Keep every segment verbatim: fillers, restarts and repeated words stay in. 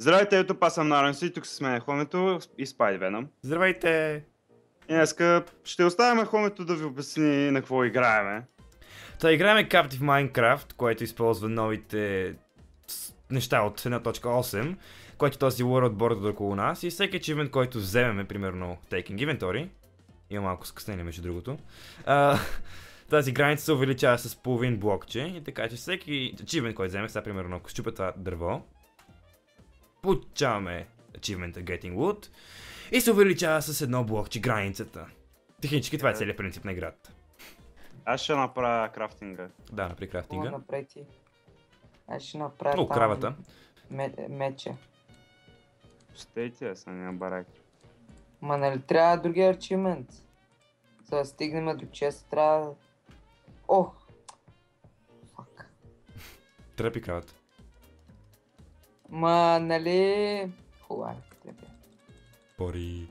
Здравейте, ето аз съм Наренс и тук с мен е Хомето и Спайд Веном. Здравейте! И днеска ще оставяме Хомето да ви обясни на какво играеме. Та играем Captive Minecraft, който използва новите неща от едно точка осем, който този world border около нас и всеки achievement, който вземеме, примерно Taking Inventory, има малко скъснение между другото, а, тази граница се увеличава с половин блокче и така че всеки achievement, който вземе, сега примерно ако щупя това дърво, получаваме achievement Getting Wood и се увеличава с едно блокче границата. Технически това е целият принцип на играта. Аз ще направя крафтинга. Да, напри крафтинга. О, напрети. Аз ще направя О, там кравата. ме, мече. Стейте, аз не барак. Ма нали трябва другия арчимент? За да стигнем до чест трябва... О! Фак. Тръпи кравата. Ма нали... Хубаво, трепя. Пори.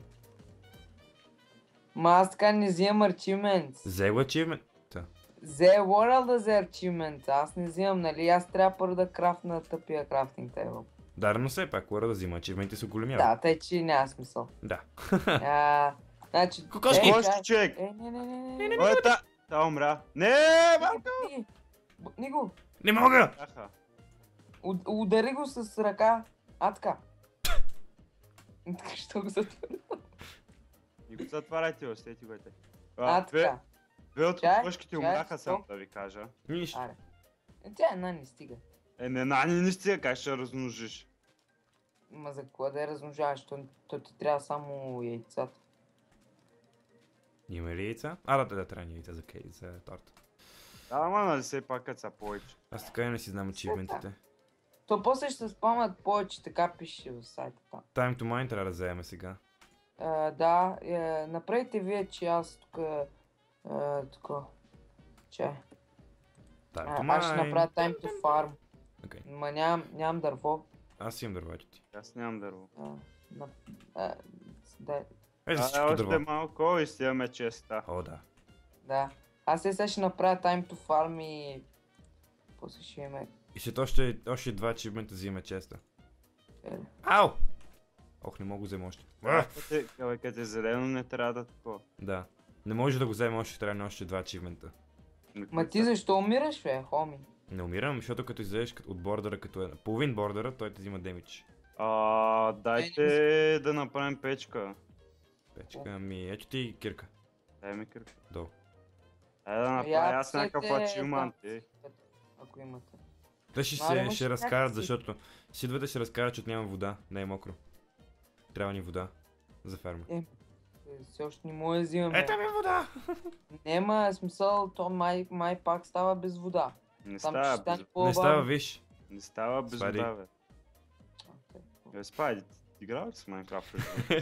Ма аз така не взимам арчимент. Взе го achievement. Зе World да взе арчимент. Аз не взимам, нали? Аз трябва първо да крафтна тъпия крафтинг тейбъл. Да, но все пак, лора да взима achievement се големява. Да, тъй че няма смисъл. Да. А, значи... Кокошки! е, Кокошки, чай- човек! Е, не, не, не, не, не, Ой, та... Та умря. Не, малко! не, не го! Не мога! Аха. Уд- Удари го с ръка. А така. Така, що го затвори? И го затваряйте, остейте го ете. А, две, така. две от Чай, кокошките чай, умряха само стоп. да ви кажа. Нищо. Аре. Е, тя една не стига. Е, не, на, не, не стига, как ще размножиш? Ма за какво да я размножаваш? То, то ти трябва само яйцата. Има ли яйца? А, да, да, да, трябва ни яйца за кей, за торта. Да, ама нали все пак като са повече. Аз така и не си знам achievement-ите. То после ще се спамат повече, така пише в сайта там. Time to mine трябва да вземем сега. А, да, е, направете вие, че аз тук... Е, тук... Чай. Time А, to аз ще направя mine. time to farm. Окей. Ма нямам, нямам дърво. Аз имам дървото ти. Аз нямам дърво. А, на, а, дай, Е, за А, всичко още дърво. малко и стигаме честа. О, да. да. Аз сега ще направя time to farm и... После ще имаме... И след още, още два achievement-а взимаме честа. Е, Ау! Ох, не мога да взема още. А! Като като е зелено не трябва да такова. Да. Не може да го вземем още, трябва ни още два achievement-а. Ма ти защо умираш, бе, хоми? Не умирам, защото като излезеш от бордера, като е половин бордера, той те взима демидж. А, дайте да направим печка. Печка, ами ето ти кирка. Дай ми кърка. Долу. Е да направя Я аз някакъв писайте ачивмент. там, е. Ако имате. Те ще Мале, се може ще как разкарат, си? защото сидвате ще разкарат, защото няма вода, не е мокро. Трябва ни вода за ферма. Е, все още не мога да взимаме. Ето ми вода! Нема смисъл, то май, май пак става без вода. Не Там става ще стане без... по-бавно. Не става, виж. Не става без Спади. вода, бе. Е, Спайди, ти играл ли с Майнкрафт?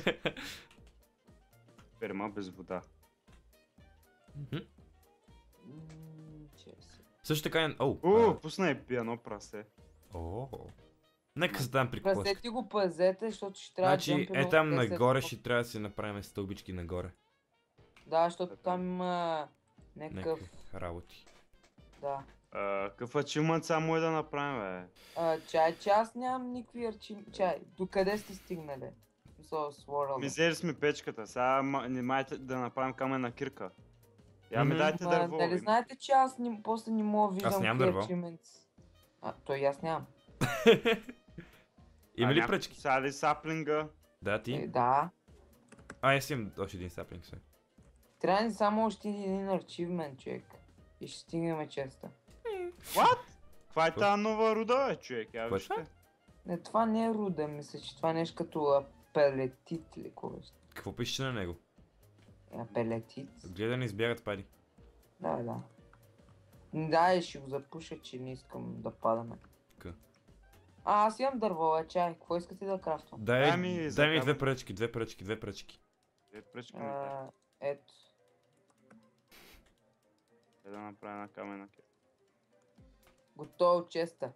Ферма без вода. Мгм. М, че се- Също така е... Оу! У, пусна и пиано прасе. а, О! Нека се дам приколъст. Прасети го пазете, защото ще трябва Значи, джампи е много там десет нагоре по- ще трябва да си направим стълбички нагоре. Да, защото там има някакъв... Някакви работи. Да. А, Какъв ачивмент само е да направим, бе? А, чай, че аз нямам никакви арчи... Чай, докъде сте стигнали? Мисъл, с World. Ми взели сме печката, сега ма- не майте да направим каменна кирка. Я ми Мгм. дайте Ма, дърво. нали бе. знаете, че аз не, после не мога да виждам нямам какви дърво. achievements. А, той и аз нямам. Има А, ли някой пръчки? Сега ли саплинга? Да, Е, ти? да. А, аз имам още един саплинг се. Трябва ни само още един achievement, човек. И ще стигнем честа. What? Каква е Какво? тази нова руда, бе, човек? Я Какво вижте. Не, това не е руда, мисля, че това е нещо като апелетит или какво беше. Какво пише на него? Апелетит. Гледай да не избягат пари. Да, да. Да, и ще го запуша, че не искам да падаме. Ка. А, аз имам дърво, бе, чай. Какво искате да крафтвам? Дай, Дай ми дай ми закарвай. две пръчки, две пръчки, две пръчки. Е, пръчка ми дай. А, ето. Е да направя една каменна кирка. Готово честа.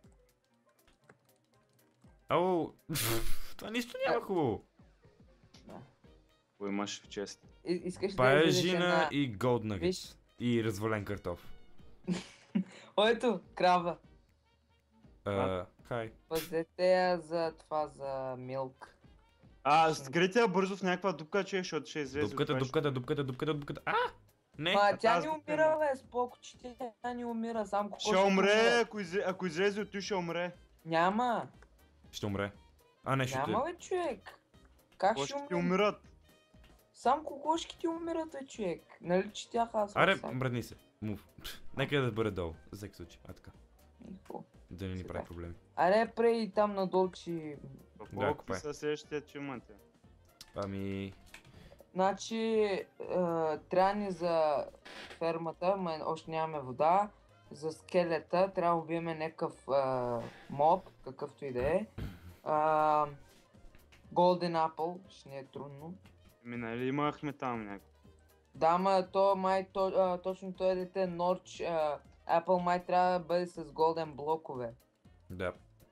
Ау! Това нищо няма хубаво. Да. Кой имаш в чест? И, искаш да Пая излезеш жина една... и голд нагет. Виж. И развален картоф. О, ето, крава. А, хай. Пазете я за това, за милк. А, скрите я бързо в някаква дупка, че, защото ще излезе. Дупката, от това, дупката, дупката, дупката, дупката. А! Не! Ма, тя аз не го умира, бе, споко, че тя не умира, сам кокошките Ще умре, умират. ако, излезе, ако излезе от той, ще умре. Няма, Ще умре. А, не, ще няма, бе, човек. Как ще Кошките умре? умират. Сам кокошките умират, бе, човек. Нали, че тях аз Аре, сам. мръдни се. Мув. Нека да бъде долу, за всеки случай. А така. И какво? Да не ни Сега. прави проблеми. Аре, прей там надолу, че... Да, Колко копай. са следващите ачивменти? Ами... Значи, е, трябва ни за фермата, ма още нямаме вода. За скелета трябва да убиеме някакъв е, моб, какъвто и да е. Е, Golden Apple, ще не е трудно. Ами нали имахме там някакво. Да, ма то май то, а, точно той дете Норч а, Apple май трябва да бъде с голден блокове. Да.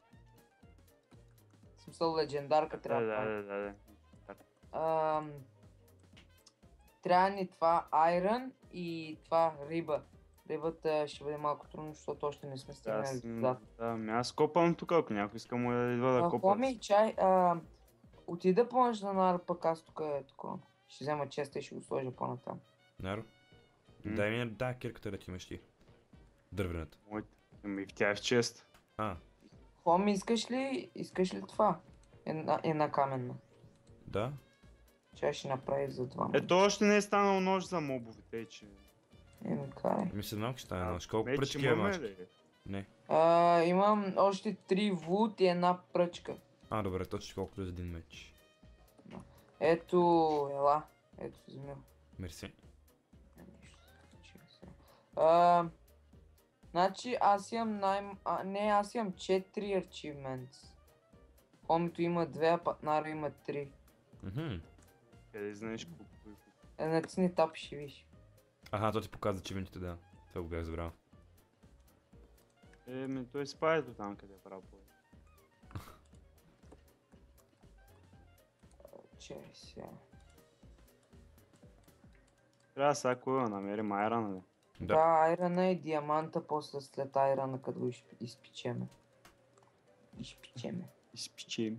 В смисъл легендарка Да, трябва да, да да, да, да. Ам, трябва ни това Iron и това риба. Рибата ще бъде малко трудно, защото още не сме Да, стигнали аз, до да. да, ами аз копам тук, ако някой иска му да идва да А, копа. Хоми, чай, а, отида помощ на Нар, пък аз тук е такова. Ще взема честа и ще го сложа по-натам. Наро? М. Дай ми да, кирката да ти имаш ти. Дървената. Моите. Ами тя е в чест. А, Хоми, искаш ли, искаш ли това? Една, една каменна. да? Чай ще направи за два. Ето още не е станал нож за мобовете, тъй че... Еми, карай. Ми се малко ще стане А, нож. Колко вече пръчки имаме имаш? ли? Не. А, имам още три вуд и една пръчка. А, добре, точно колкото е за един меч. Ето, ела. Ето, вземи. Мерси. Нищо, че се. А, значи аз имам най... А, не, аз имам четири achievements. Хомито има две, а Патнаро има три. Мгм. Къде знаеш колко е? Е, натисни тап и ще виж. Аха, то ти показва чивентите, да. Това го бях забрал. Еми, той спайдо там, къде е правил. Чай сега. Трябва сега кой да намерим айрана, нали? Да, айрана и диаманта, после след айрана, като го изп- изпичеме. Изпичеме. Изпичим.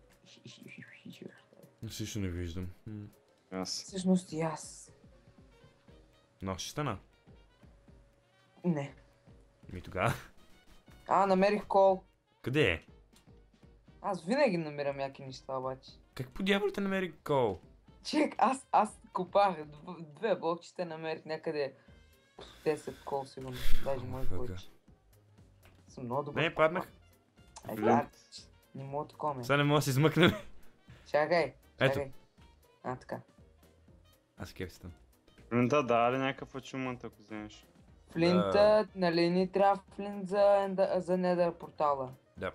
Също не виждам. М. Аз. Всъщност и аз. Нощ ще стана. Не. Ми тогава. А, намерих кол. Къде е? Аз винаги намирам яки неща, обаче. Как по дяволите намери кол? Чек, аз, аз копах дв- две блокчета, намерих някъде десет кол сигурно, даже може Фака. повече. Съм много добър. Не, паднах. Ай, Блин. да, не мога такова, ме. Сега не мога да се измъкнем. Чакай, Ето. чакай. А, така. Аз кеф си там. Да, да, ли някакъв ачумент, ако вземеш. Флинта, нали ни трябва флинт за, енда- за недър портала? Да.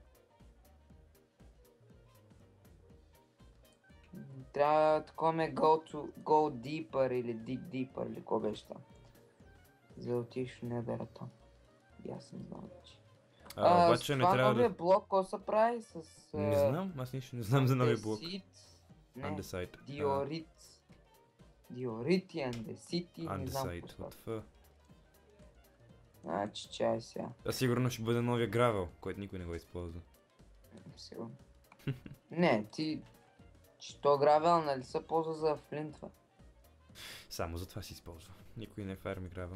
М, Трябва такова ме go, to, go deeper или dig deeper или какво беше там. За да отидеш в недъра там. И аз не знам вече. А, обаче с не това трябва новия да... блок, какво се прави с... Не а, знам, аз нищо не знам за новия блок. андесит? Не, Андесайт. диорит. Диорит и андесити, не знам Андесайт. какво От става. Ф. Значи, чай сега. А сигурно ще бъде новия гравел, който никой не го използва. Сигурно. Не, ти... Че то гравел, нали се ползва за флинтва? Само за това се използва. Никой не фарми гравел.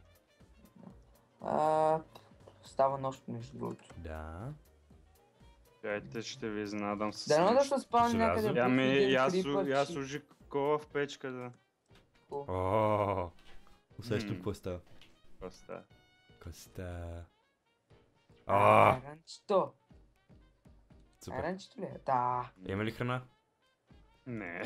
А, става нощ между другото. Да. Дайте ще ви изненадам с Дано да нещо. се спавам Желязо. някъде Я под ми, един я крипър, су- я че- служи кола в печка да... О, усещам М. какво става. Коста. Коста. А, А, Айранчето. супер. Айранчето ли е? Да. Има ли храна? Не.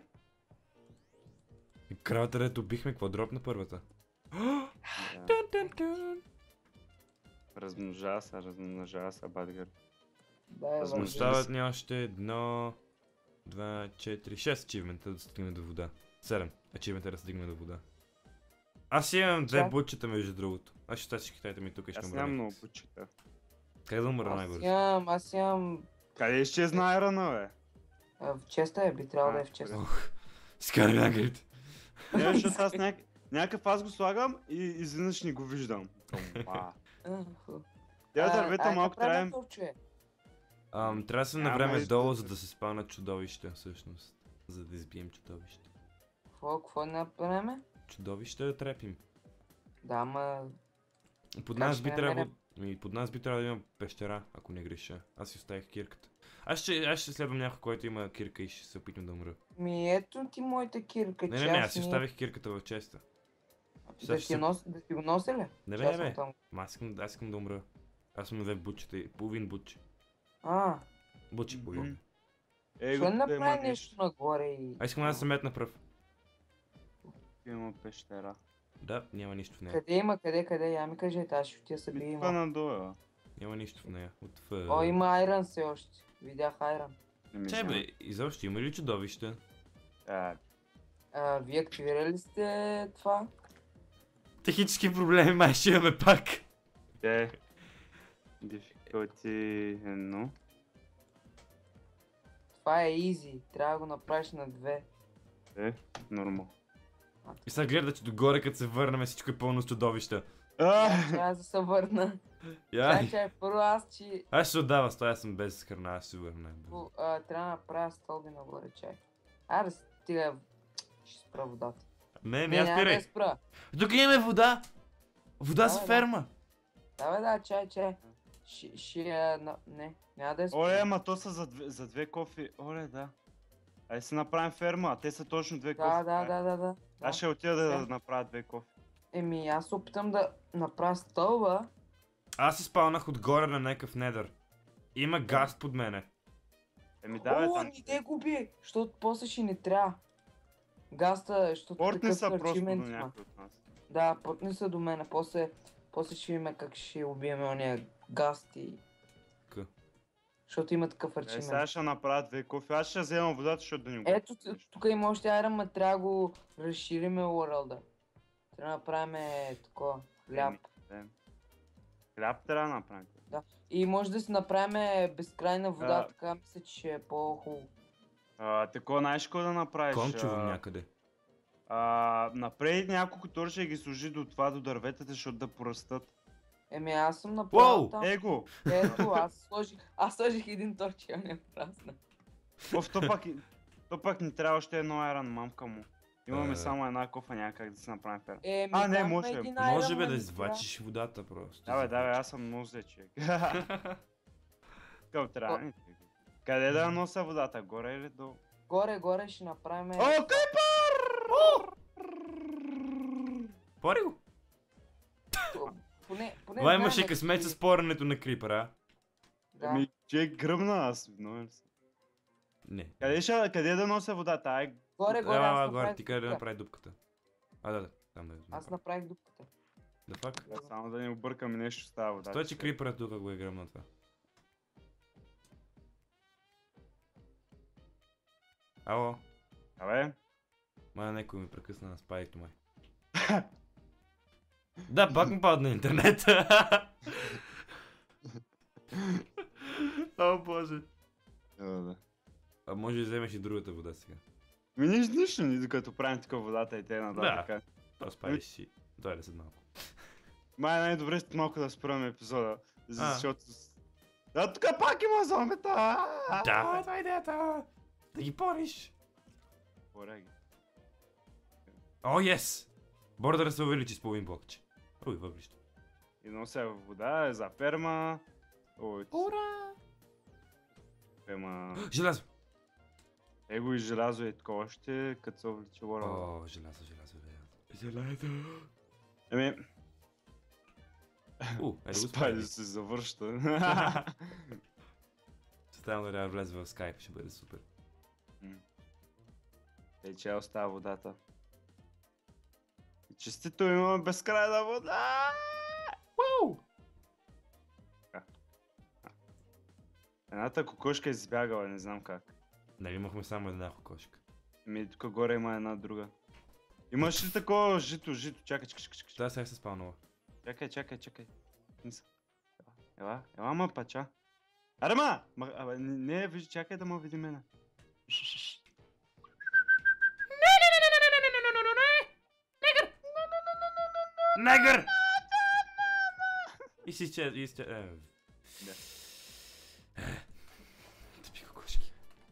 И кравата, дето бихме, какво дропна първата? Да. Тун, тун, тун. Размножава се, размножава се, Бадгър. Да, е, Възможно. възможно. Остават ни още едно, два, четири, шест ачивмента да стигне до вода. Седем ачивмента да стигне до вода. Аз имам две Чак. бутчета между другото. Аз ще тачи китайте ми тук и ще Аз нямам умра. много почета. Как да умра Аз най-бързо? имам, аз имам... Къде изчезна айрана, бе? а, В честа е, би трябвало да е в А, честа. Ох, скари нагрите. Не, защото аз няк... някакъв аз го слагам и изведнъж не го виждам. Тома. А, ху. Тя А, дървета ай, малко направи трябва. топче. Ам, трябва да съм на Няма време нищо долу, да за се- да се спавнат чудовища, всъщност. За да избием чудовища. Какво, какво направим? Чудовища да трепим. Да, ама... Под Как нас ще би намерим? трябвало... Ми, под нас би трябвало да има пещера, ако не греша. Аз си оставих кирката. Аз ще, аз ще следвам някой, който има кирка и ще се опитам да умра. Ми ето ти моята кирка, Не, че не, не, аз аз си ни- оставих кирката в честа. сега Да ще ти, се- нос... да ти го нося ли? Не Че бе, аз не съм бе. там. Ма аз искам, аз искам да умра. Аз съм две бучета, и- половин буч. А, Бучи половин. Ей, ще го, направи има нещо нагоре и... А искам да се метна пръв. Има пещера. Да, няма нищо в нея. Къде има, къде, къде? Я ми кажете, аз ще отида се Ми, бия това има. надолу, а. Няма нищо в нея. От в... О, има айран все още. Видях айран. Не ми Че знам. бе, изобщо има ли чудовища? А, А, вие активирали ли сте това? Технически проблеми май ще имаме пак. Те. Difficulty едно. Това е easy. Трябва да го направиш на две. Е, нормал. И сега гледа, че догоре, като се върнем, всичко е пълно с чудовища. А, Чакай, аз да се върна. Яй! Чакай, първо аз че... Аз ще отдава, стоя съм без храна, аз ще се върна. По- а, трябва да направя стълби нагоре, чакай. Аре, стига. Ще спра водата. Не, не, Не, аз няма да я спирай. спра. Тук имаме вода! Вода Да, с да. ферма! Да, бе, да, чай, чай. Ще, ще, а, на... не, няма да я спра. Оле, ама то са за две, за две кофи. Оле, да. Айде си направим ферма, а те са точно две кофи. Да, да, да, да, да. Аз ще отида да Да. направя две кофи. Еми, аз се опитам да направя стълба. Аз се спалнах отгоре на някакъв недър. Има газ под мене. Еми да, бе, О, там. не те губи, защото после ще не трябва. Гаста, защото Портни такъв са просто до achievement има. някой от нас. Да, портни са до мене. После, после ще видим как ще убием ония гаст и... К. Защото има такъв Е, сега achievement. ще направя две кофи. Аз ще взема водата, защото да ни го... Ето, т- тук има още айрон, ма трябва да го разшириме world. Трябва да направим такова, хляб. Е, хляб трябва да направим. И може да си направим безкрайна вода, Да. така мисля, че ще е по-хубаво. А, такова, знаеш какво да направиш? Кончувам А, някъде. А, направи няколко торча и ги сложи до това, до дърветата, защото да порастат. Еми аз съм направил Уау! там. Его! Ето, аз сложих, аз сложих един торч и он е прасна. Оф, то пак, и- то пак ни трябва още едно айран, мамка му. Имаме Е. само една кофа, няма как да си направим ферма. Еми, А, не, там може, има един Може Iron бе Man да и извачиш водата просто. Да бе, да бе, аз съм много зле човек. Къв трябва ни? Къде да я нося водата? Горе или долу? трябва. Горе, горе ще направим... О, Кайпър! Пори го! Поне, поне Това знаем, имаше че- късмет с порането на крипъра. Да. Ами, човек гръмна аз, виновен съм. Не. Къде, ще, къде да нося водата? Ай, Горе, горе, Ела, аз ела, горе, направих ти къде да дупка. направи дупката. А, да, да, там да е. Аз направих дупката. Да фак. да, само да не объркаме нещо с тази вода. Той, че крипъра тук го е гръмна това. Ало, Абе, май някой ми прекъсна на спайто май. Да, пак му падна интернет. О, боже. да, да. А може да вземеш и другата вода сега. Ми нищо, нищо, ни докато правим така водата и те Да. нататък. Това спаеш си. Дойде след малко. Май най-добре след малко да спрем епизода, А. защото... Да, тук пак има зомбита! Да, това е идеята! Да ги пориш! Поря ги. О, ес! Бордъра се увеличи с половин блокче. Ой, въглища. И нося вода, е за ферма. Ой, Ура! ферма... Желязо! Его и желязо е такова още, като се увлече лора. О, желязо, желязо, желязо. Желязо! Еми, У, е да го Спайди спайди. се завършта. Ставам да трябва да влезе в скайп, ще бъде супер. Тъй, че остава водата. И честито имаме безкрайна вода! Уау! Едната кокошка е избягала, не знам как. Нали имахме само една кокошка. Еми, тук горе има една друга. Имаш ли такова жито, жито? Чакай, чакай, чакай, чакай. Това сега се спалнала. Чакай, чакай, чакай. Не са. Ела, ела, ела, ма, пача. Аре, ма! Ма, абе, не, не, виж, чакай да ме види мене. Негър! И си изче... и изче... Е, Да. тъпи кокошки.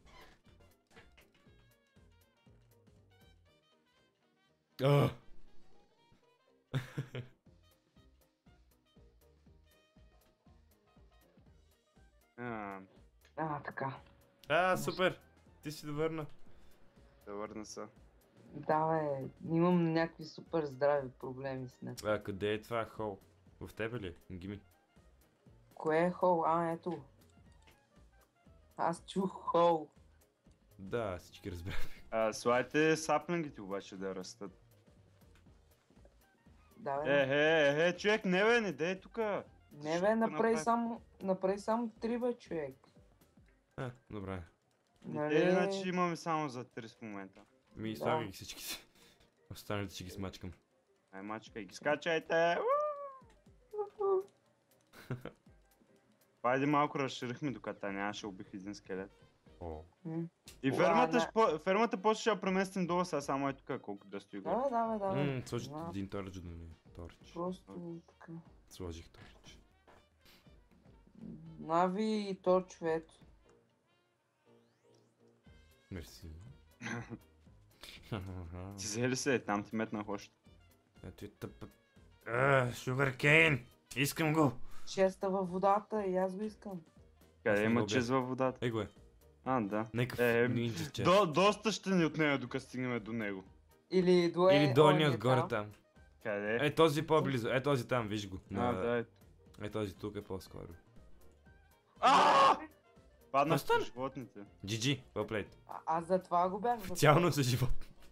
А! А, А, така. А, супер! Ти си довърна. да върна се. Да, бе, имам някакви супер здрави проблеми с него. А, къде е това хол? В тебе ли? Гими. Кое е хол? А, ето го. Аз чух хол. Да, всички разбрах. А, слайте саплингите обаче да растат. Да, Е, бе. е, е, човек, не бе, не дей тука. Не, Защо бе, го направи направи? само, направи само три, бе, човек. А, добре. Нали? Е, иначе имаме само за три в момента. Ми Да. слагай ги всичките. Останалите ще ги смачкам. Ай, мачкай ги, скачайте! Уу! Пайде малко разширихме, докато та нямаше, убих един скелет. О. М. И Уа, фермата, не. ще по- фермата после ще я преместим долу, сега само е тук, колко да стои горе. Да, бе, да, бе, да, бе. Ммм, сложи Знам. един торч, да не торч. Просто така. Сложих торч. Нави и торчовето. Мерси. Ти взели се, там ти метнах още. Ето е тъпът. А, Шугар Кейн! Искам го! Честа във водата и аз го искам. Къде Аз не има го чест във водата? Ей го е. А, да. Некъв Е, нинджа чест. До, доста ще ни отнеме, докато стигнем до него. Или до е, Или долният ония отгоре там. там. Къде? Е, този по-близо. Е, този там, виж го. а, На- да, е. Е, този тук е по-скоро. А! Паднах Остан- по животните. джи джи, well played. А, аз за това го бях. за Цялно за живот.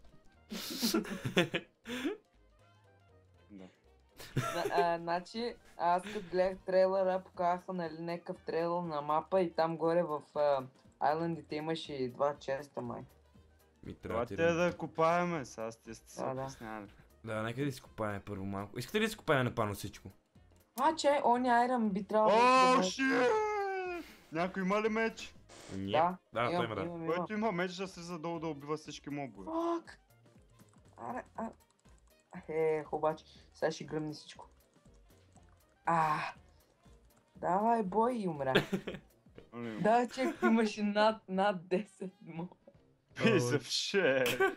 Да. това. А, значи, аз като гледах трейлера, показаха нали някакъв трейлер на мапа и там горе в а, Айландите имаше и два честа май. Ми Това трябва ти те да копаеме, сега сте сте се Да, да. обяснявали. Да, нека да си копаем първо малко. Искате ли да си копаем на пано всичко? А, че, он Айрон би трябвало О, да... шит! Някой има ли меч? Нет. Да, Да, той имам, има да. имам, имам. Който има меч, да слиза долу да убива всички мобове. Фак! Аре, а... Е, обаче, сега ще гръмне всичко. А, давай, бой и умря. Ами, Да, че имаше над, над десет моба. Piece of shit.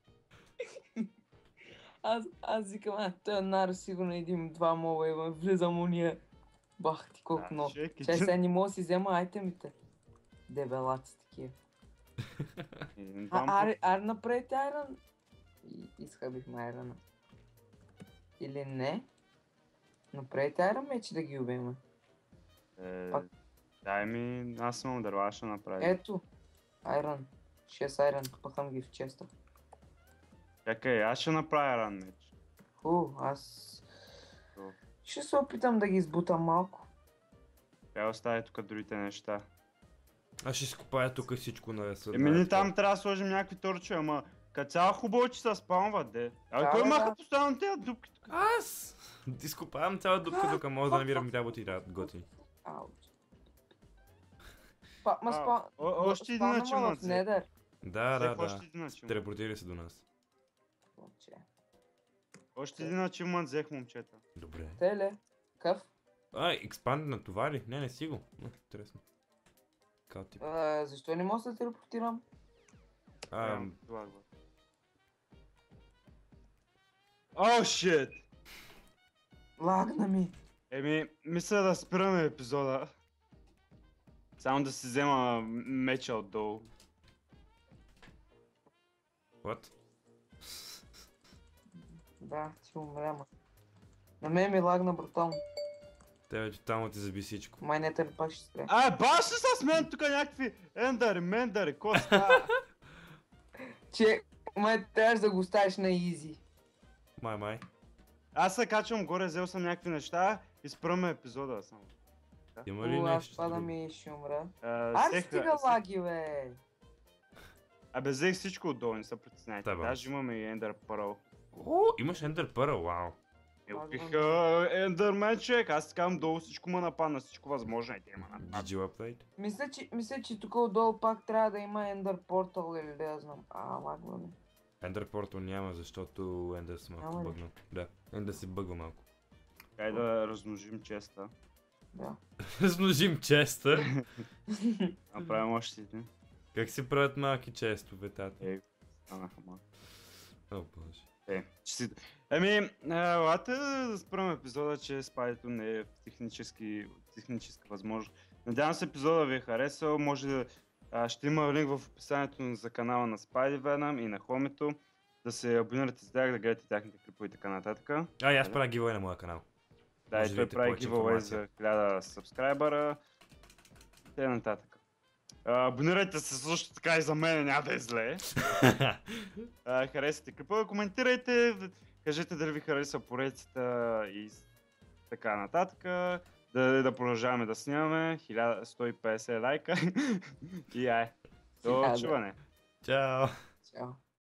Аз, аз викам, а, той Наро сигурно един-два моба има, влизам уния. Бах ти колко Да, много. човек, Чай един- сега не мога да си взема айтемите. Дебелаци такива. един, А, двама аре, аре направете айрон. И изхъбихме айрона. Или не? Направете айрон мечи да ги убием. Е, Пак. дай ми, аз имам дърва, ще направя. Ето. Айрон. шест айрон. Пъхам ги в честа. Чакай, аз ще направя ран меч. Ху, аз... Хубаво. Ще се опитам да ги избутам малко. Тя оставя тук другите неща. Аз ще си копая тук всичко на съда. Еми ние там трябва да сложим някакви торчове, ама като цяло хубаво, че се спамват, де. Абе, Да, кой бе, маха да. постоянно тези дупки тук? Аз! Изкопавам цяла дупка, докато мога да намирам работи да готини. Ауч. Па, ма А, спа... о- още един спавнама ачивмент в взе. Недър. Да, Взех да, още да. един ачивмент. Телепортира се до нас. Момче. Още един ачивмент взех, момчета. Добре. Теле. Къв? А, експанд на това ли? Не, не си го. Не, интересно. Кал тип. А, защо не мога да се телепортирам? А, Ам, лагва. О, шит! Лагна ми. Еми, мисля да спираме епизода. Само да си взема меча отдолу. what? Да, ще умря, ма. На мен ми лагна брутално. Те тотално ти заби всичко. Май не пак ще спре. А, баш ли са с мен тук някакви ендари, мендари, ко става? Че, май трябваше да го оставиш на изи. Май, май. Аз се качвам горе, взел съм някакви неща и спръме епизода само. Има ли О, аз нещо? пада друго? ми и ще умра. А, Аре взех- стига взех- лаги, бе. Абе, взех всичко отдолу, не се притесняйте. Да, бе. Даже имаме и Ender Pearl. О, имаш Ender Pearl, вау. Е, Лагвам. убих Ендермен, човек. Аз така долу всичко ма нападна, всичко възможно е да има напад. джи джи well played. Мисля, че, мисля, че тук отдолу пак трябва да има Ender Portal или да я знам. А, лагва ми. Ender Portal няма, защото Ender се малко Няма ли? бъгна. Да, Ender се бъгва малко. Кай да размножим честа. Да. Размножим честа. Направим още един. Как се правят малки честове, тата? Е, станаха малко. О, боже. Е, че си... Еми, лата да спрем епизода, че спадето не е технически, техническа възможност. Надявам се епизода ви е харесал, може да... А, ще има линк в описанието за канала на Spidey Venom и на Хомито. Да се абонирате за тях, да гледате тяхните клипове и така нататък. А, и аз правя giveaway на моя канал. Да, Може и да той видите прави повече giveaway информация. за хиляда сабскрайбъра. Те нататък. А, абонирайте се също така и за мен, няма да е зле. А, харесате клипа, коментирайте, кажете дали ви харесва поредицата и с- така нататък. Да, да продължаваме да снимаме. хиляда сто и петдесет лайка. И ай. До Хиляда. чуване. Чао! Чао.